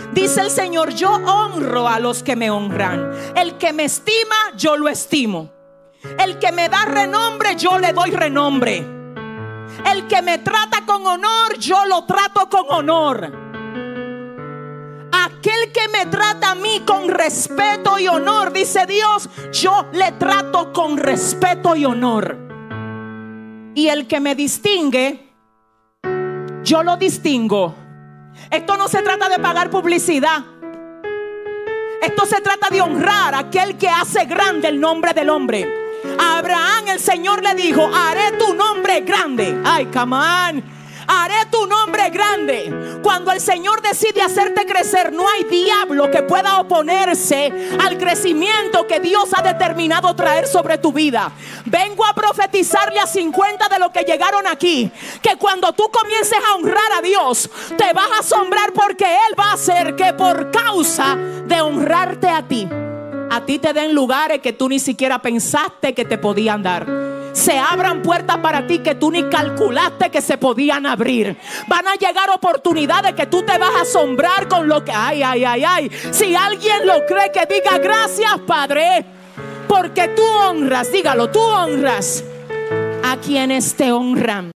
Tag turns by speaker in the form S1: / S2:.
S1: Dice el Señor: yo honro a los que me honran. El que me estima, yo lo estimo. El que me da renombre, yo le doy renombre. El que me trata con honor, yo lo trato con honor. Aquel que me trata a mí con respeto y honor, dice Dios, yo le trato con respeto y honor. Y el que me distingue, yo lo distingo. Esto no se trata de pagar publicidad. Esto se trata de honrar a aquel que hace grande el nombre del hombre. A Abraham el Señor le dijo: haré tu nombre grande. Ay, come on. Haré tu nombre grande. Cuando el Señor decide hacerte crecer, no hay diablo que pueda oponerse al crecimiento que Dios ha determinado traer sobre tu vida. Vengo a profetizarle a 50 de los que llegaron aquí, que cuando tú comiences a honrar a Dios, te vas a asombrar, porque Él va a hacer que por causa de honrarte a ti te den lugares que tú ni siquiera pensaste que te podían dar. Se abran puertas para ti que tú ni calculaste que se podían abrir. Van a llegar oportunidades que tú te vas a asombrar con lo que... Ay. Si alguien lo cree, que diga: gracias, Padre, porque tú honras, dígalo, tú honras a quienes te honran.